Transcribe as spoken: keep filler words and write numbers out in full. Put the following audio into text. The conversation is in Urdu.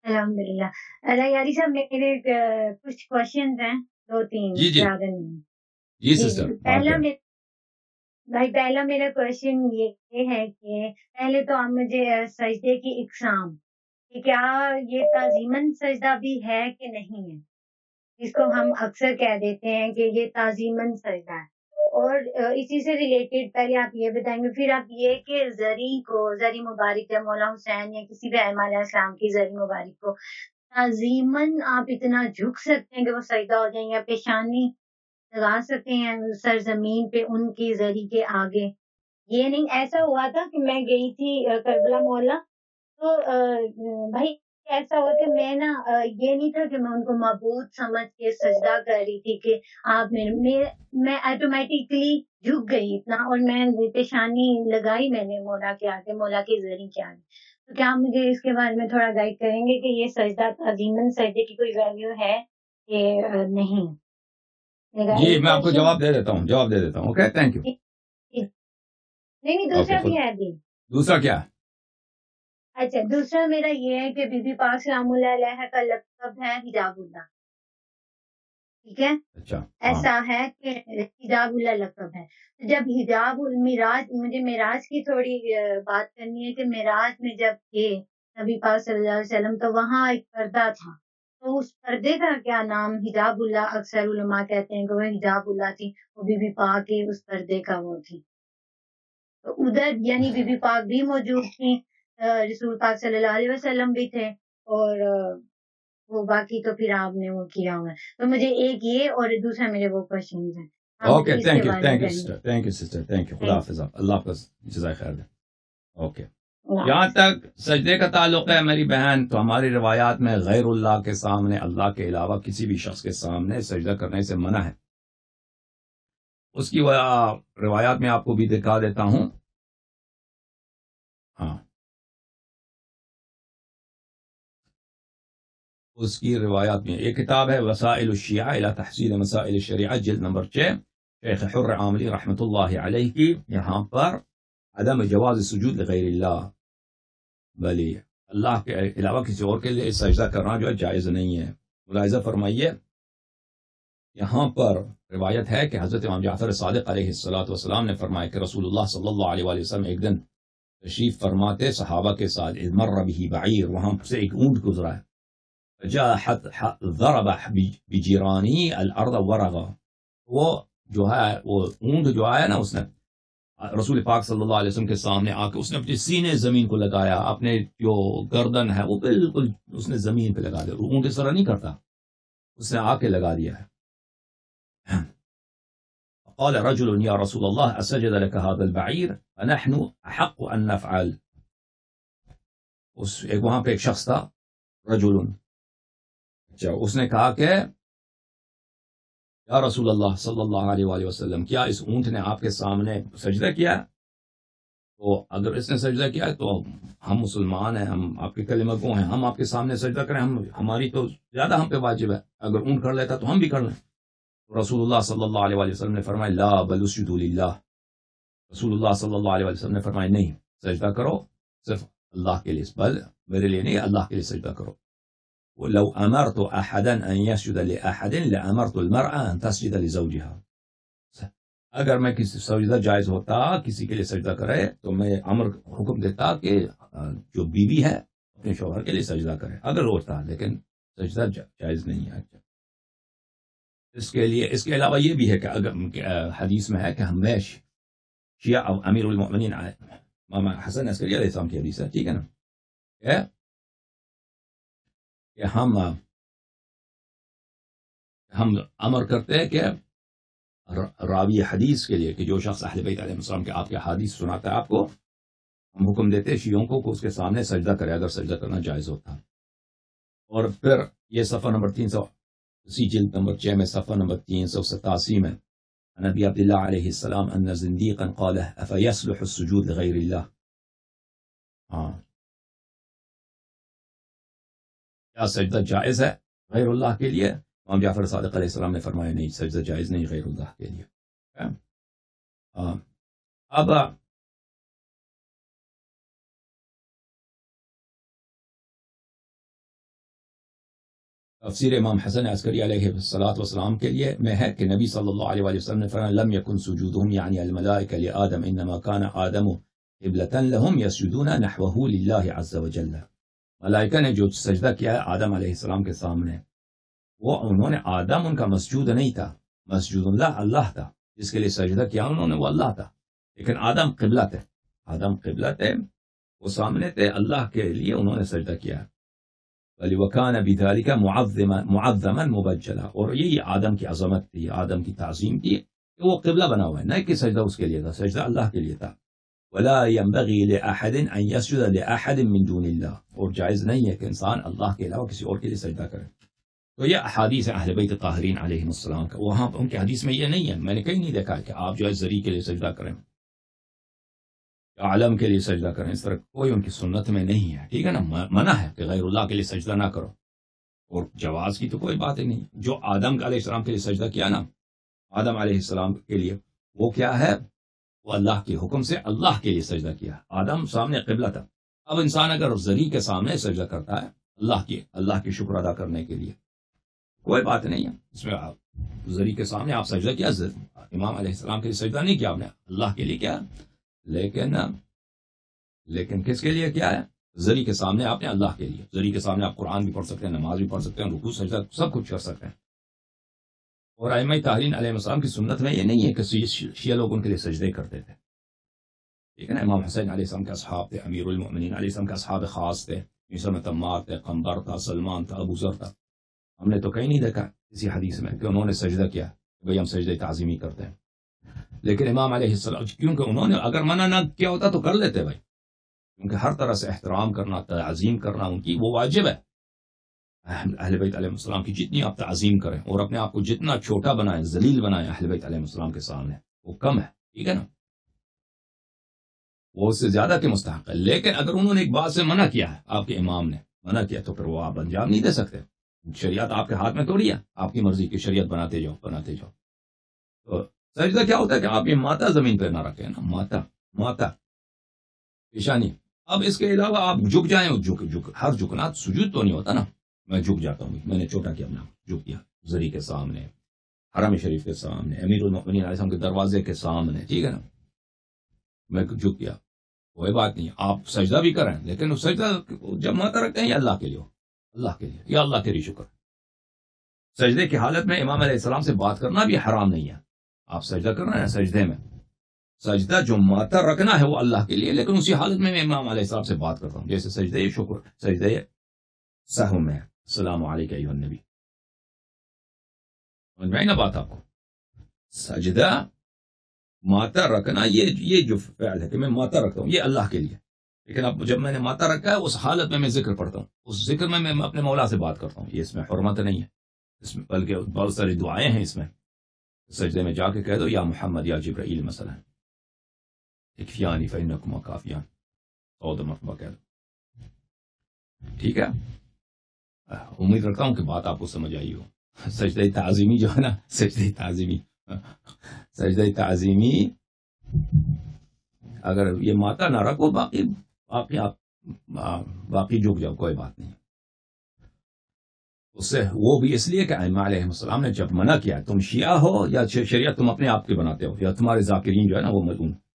الحمدللہ. یاری صاحب میرے کچھ کوشچنز ہیں، دو تین جی جی زیادہ نہیں. جی جی سسٹر پہلا آپ میں بھائی پہلا میرا کوشچن یہ ہے کہ پہلے تو آپ مجھے سجدے کی اقسام کہ کیا یہ تعظیماً سجدہ بھی ہے کہ نہیں ہے، جس کو ہم اکثر کہہ دیتے ہیں کہ یہ تعظیماً سجدہ ہے. اور اسی سے ریلیٹڈ پہلے آپ یہ بتائیں گے، پھر آپ یہ کہ زری کو زری مبارک یا مولا حسین یا کسی بھی ائمہ علیہ السلام کی زری مبارک کو تعظیماً آپ اتنا جھک سکتے ہیں کہ وہ سجدہ ہو جائیں، یا پیشانی لگا سکتے ہیں سرزمین پہ ان کی زری کے آگے؟ یہ نہیں. ایسا ہوا تھا کہ میں گئی تھی کربلا مولا، تو بھائی ایسا ہوا کہ میں نا یہ نہیں تھا کہ میں ان کو معبود سمجھ کے سجدہ کر رہی تھی کہ آپ میرے میں آٹومیٹکلی جھک گئی اتنا، اور میں پیشانی لگائی میں نے مولا کے آگے، مولا کی زری کے آگے. تو کیا آپ مجھے اس کے بارے میں تھوڑا گائیڈ کریں گے کہ یہ سجدہ تعظیماً سجدے کی کوئی ویلیو ہے کہ نہیں؟ میرا جی ایک میں آپ کو کوشچن. جواب دے دیتا ہوں جواب دے دیتا ہوں اوکے تھینک یو. نہیں نہیں اوکے دوسرا خود بھی ہے بھی. دوسرا کیا ہے؟ اچھا دوسرا میرا یہ ہے کہ بی بی پاک سلام اللہ علیہ کا لقب ہے حجاب اللہ. ٹھیک ہے، اچھا ایسا ہے کہ حجاب اللہ لقب ہے. جب حجاب معراج، مجھے معراج کی تھوڑی بات کرنی ہے کہ معراج میں جب تھے نبی پاک صلی اللہ علیہ وسلم تو وہاں ایک پردہ تھا، تو اس پردے کا کیا نام؟ حجاب اللہ. اکثر علماء کہتے ہیں کہ وہ حجاب اللہ تھی، وہ بی بی پاک کی اس پردے کا وہ تھی. تو ادھر یعنی بی بی پاک بھی موجود تھی، رسول پاک صلی اللہ علیہ وسلم بھی تھے، اور وہ باقی تو پھر آپ نے وہ کیا ہوا ہے. تو مجھے ایک یہ اور دوسرا میرے وہ کوشچنز ہیں، آپ مجھے اوکے اس تھینک کے یو بارے میں تھینک یو کہیں گے. Sister thank you sister thank you خدا حافظ آپ اللہ حافظ جزائے خیر دے. اوکے اللہ جہاں حافظ. تک سجدے کا تعلق ہے میری بہن، تو ہماری روایات میں غیر اللہ کے سامنے، اللہ کے علاوہ کسی بھی شخص کے سامنے سجدہ کرنے سے منع ہے. اس کی روایات میں آپ کو بھی دکھا دیتا ہوں. ہاں اس کی روایات میں ایک کتاب ہے وسائل الشیعہ الی تحصیل مسائل الشریعہ جلد نمبر چھ، شیخ حر عاملی رحمۃ اللہ علیہ کی. یہاں پر عدم جواز سجود لغیر اللہ، بلی اللہ کے علاوہ کسی اور کے لیے سجدہ کرنا جو ہے جائز نہیں ہے. ملاحظہ فرمائیے یہاں پر روایت ہے کہ حضرت امام جعفر صادق علیہ الصلوۃ والسلام نے فرمایا کہ رسول اللہ صلی اللہ علیہ وآلہ وسلم ایک دن تشریف فرماتے صحابہ کے ساتھ، اذ مر به بعیر، وہاں سے ایک اونٹ گزرا ہے، ضرب بجیرانی الارض ورغا، وہ جو ہے وہ اونٹ جو آیا نا اس نے رسول پاک صلی اللہ علیہ وسلم کے سامنے آ کے اس نے اپنے سینے زمین کو لگایا، اپنے جو گردن ہے وہ بالکل اس نے زمین پہ لگا دیا. اونٹ اس طرح نہیں کرتا، اس نے آ کے لگا دیا ہے. قال رجل یا رسول اللہ اسجد لك هذا البعیر فنحن احق ان نفعل. اس ایک وہاں پہ ایک شخص تھا رجل، اچھا اس نے کہا کہ یا رسول اللہ صلی اللہ علیہ وآلہ وسلم کیا اس اونٹ نے آپ کے سامنے سجدہ کیا؟ تو اگر اس نے سجدہ کیا تو ہم مسلمان ہیں، ہم آپ کے کلمہ گو ہیں، ہم آپ کے سامنے سجدہ کریں، ہم ہماری تو زیادہ ہم پہ واجب ہے، اگر اونٹ کر لیتا تو ہم بھی کر لیں. رسول اللہ صلی اللہ علیہ وآلہ وسلم نے فرمایا لا بل اسجدوا للہ. رسول اللہ صلی اللہ علیہ وآلہ وسلم نے فرمایا نہیں، سجدہ کرو صرف اللہ کے لیے، بل میرے لیے نہیں، اللہ کے لیے سجدہ کرو. لو امرت احدا ان يسجد لاحد لامرت المرأة ان تسجد لزوجها. اگر میں کسی سجدہ جائز ہوتا کسی کے لیے سجدہ کرے تو میں امر حکم دیتا کہ جو بیوی ہے اپنے شوہر کے لیے سجدہ کرے اگر ہوتا، لیکن سجدہ جائز نہیں ہے. اس کے لیے اس کے علاوہ یہ بھی ہے کہ اگر حدیث میں ہے کہ ہم شیعہ امیر المؤمنین امام حسن عسکری علیہ السلام کی حدیث ہے، ٹھیک ہے نا، کہ ہم ہم امر کرتے ہیں کہ راوی حدیث کے لیے کہ جو شخص اہل بیت علیہ السلام کے آپ کے حدیث سناتا ہے آپ کو، ہم حکم دیتے ہیں شیعوں کو کہ اس کے سامنے سجدہ کرے اگر سجدہ کرنا جائز ہوتا. اور پھر یہ صفحہ نمبر تین سو اسی جلد نمبر چھ میں صفحہ نمبر تین سو ستاسی میں نبی عبداللہ علیہ السلام ان زندیقا قال افیصلح السجود لغیر اللہ. ہاں کیا سجدہ جائز ہے غیر اللہ کے لیے؟ امام جعفر صادق علیہ السلام نے فرمایا نہیں، سجدہ جائز نہیں غیر اللہ کے لیے. اب تفسیر امام حسن عسکری علیہ الصلوۃ والسلام کے لیے میں ہے کہ نبی صلی اللہ علیہ وآلہ وسلم نے فرمایا لم یکن سجودهم یعنی الملائکہ لآدم انما کان آدم قبلۃ لهم یسجدون نحوه للہ عز وجل. ملائکہ نے جو سجدہ کیا ہے آدم علیہ السلام کے سامنے، وہ انہوں نے آدم ان کا مسجود نہیں تھا، مسجود اللہ اللہ تھا، جس کے لیے سجدہ کیا انہوں نے وہ اللہ تھا، لیکن آدم قبلہ تھے، آدم قبلہ تھے، وہ سامنے تھے، اللہ کے لیے انہوں نے سجدہ کیا. وَلِوَكَانَ بِذَلِكَ مُعَظِّمًا مُعَظَّمًا مُبَجَّلًا، اور یہی آدم کی عظمت تھی، آدم کی تعظیم تھی کہ وہ قبلہ بنا ہوا ہے، نہ کہ سجدہ اس کے لیے تھا، سجدہ اللہ کے لیے تھا. وَلَا يَنبَغِي لِأَحَدٍ أَن يَسْجُدَ لِأَحَدٍ مِّن دُونِ اللَّهِ، اور جائز نہیں ہے کہ انسان اللہ کے علاوہ کسی اور کے لیے سجدہ کرے. تو یہ احادیث اہل بیت طاہرین علیہم السلام کا، وہاں ان کی حدیث میں یہ نہیں ہے، میں نے کہیں نہیں دیکھا کہ آپ جو ہے زری کے لیے سجدہ کریں، عالم کے لیے سجدہ کریں، اس طرح کوئی ان کی سنت میں نہیں ہے. ٹھیک ہے نا، منع ہے کہ غیر اللہ کے لیے سجدہ نہ کرو، اور جواز کی تو کوئی بات ہی نہیں. جو آدم علیہ السلام کے لیے سجدہ کیا نا، آدم علیہ السلام کے لیے، وہ کیا ہے، وہ اللہ کے حکم سے اللہ کے لیے سجدہ کیا. آدم سامنے قبلہ تھا. اب انسان اگر زری کے سامنے سجدہ کرتا ہے اللہ کی اللہ کی شکر ادا کرنے کے لیے، کوئی بات نہیں ہے اس میں. آپ زری کے سامنے آپ سجدہ کیا، امام علیہ السلام کے لیے سجدہ نہیں کیا آپ نے، اللہ کے لیے کیا، لیکن لیکن کس کے لیے کیا ہے، زری کے سامنے آپ نے اللہ کے لیے. زری کے سامنے آپ قرآن بھی پڑھ سکتے ہیں، نماز بھی پڑھ سکتے ہیں، رکوع سجدہ سب کچھ کر سکتے ہیں. اور ائمہ طاہرین علیہ السلام کی سنت میں یہ نہیں ہے کہ شیعہ لوگ ان کے لیے سجدے کرتے تھے. ٹھیک ہے نا، امام حسین علیہ السلام کے اصحاب تھے، امیر المؤمنین علیہ السلام کے اصحاب خاص تھے، مثل تمار تھے، قنبر تھا، سلمان تھا، ابو ذر تھا. ہم نے تو کہیں نہیں دیکھا کسی حدیث میں کہ انہوں نے سجدہ کیا، بھئی ہم سجدہ تعظیمی کرتے ہیں. لیکن امام علیہ السلام، کیونکہ انہوں نے اگر منع نہ کیا ہوتا تو کر لیتے بھائی، کیونکہ ہر طرح سے احترام کرنا، تعظیم کرنا ان کی وہ واجب ہے. اہل بیت علیہ السلام کی جتنی آپ تعظیم کریں اور اپنے آپ کو جتنا چھوٹا بنائیں، ذلیل بنائیں اہل بیت علیہ السلام کے سامنے، وہ کم ہے. ٹھیک ہے نا، وہ اس سے زیادہ کے مستحق ہے. لیکن اگر انہوں نے ایک بات سے منع کیا ہے، آپ کے امام نے منع کیا، تو پھر وہ آپ انجام نہیں دے سکتے. شریعت آپ کے ہاتھ میں تھوڑی ہے، آپ کی مرضی کی شریعت بناتے جاؤ بناتے جاؤ. تو سجدہ کیا ہوتا ہے کہ آپ یہ ماتا زمین پہ نہ رکھیں نا، ماتا ماتا پیشانی. اب اس کے علاوہ آپ جھک جائیں، جھک جھک ہر جھکنا سجود تو نہیں ہوتا نا. میں جھک جاتا ہوں، میں نے چھوٹا کیا، اپنا جھک کیا زری کے سامنے، حرم شریف کے سامنے، امیر المؤمنین علیہ السلام کے دروازے کے سامنے. ٹھیک ہے نا، میں جھک گیا، کوئی بات نہیں. آپ سجدہ بھی کریں، لیکن سجدہ جب ماتا رکھتے ہیں یا اللہ کے لیے، اللہ کے لیے یا اللہ کے لیے شکر. سجدے کی حالت میں امام علیہ السلام سے بات کرنا بھی حرام نہیں ہے. آپ سجدہ کر رہے ہیں، سجدے میں سجدہ جو ماتا رکھنا ہے وہ اللہ کے لیے، لیکن اسی حالت میں میں امام علیہ السلام سے بات کرتا ہوں، جیسے سجدے شکر، سجدے سہو میں السلام علیکم ایھا النبی. سمجھ میں آئی نا بات آپ کو؟ سجدہ ماتا رکھنا، یہ یہ جو فعل ہے کہ میں ماتا رکھتا ہوں، یہ اللہ کے لیے. لیکن اب جب میں نے ماتا رکھا ہے، اس حالت میں میں ذکر پڑھتا ہوں، اس ذکر میں میں اپنے مولا سے بات کرتا ہوں. یہ اس میں حرمت نہیں ہے، اس میں بلکہ بہت ساری دعائیں ہیں اس میں. سجدے میں جا کے کہہ دو یا محمد یا جبرائیل مثلا اکفیانی فإنکما کافیان، سو مرتبہ کہہ دو. ٹھیک ہے، امید رکھتا ہوں کہ بات آپ کو سمجھ آئی ہو. سجدہ تعظیمی جو ہے نا، سجدہ تعظیمی سجدہ تعظیمی اگر یہ ماتا نہ رکھو، باقی باقی آپ باقی جھک جاؤ، کوئی بات نہیں. اس سے وہ بھی اس لیے کہ ائمہ علیہ السلام نے جب منع کیا، تم شیعہ ہو یا شریعت تم اپنے آپ کے بناتے ہو، یا تمہارے ذاکرین جو ہے نا وہ ملعون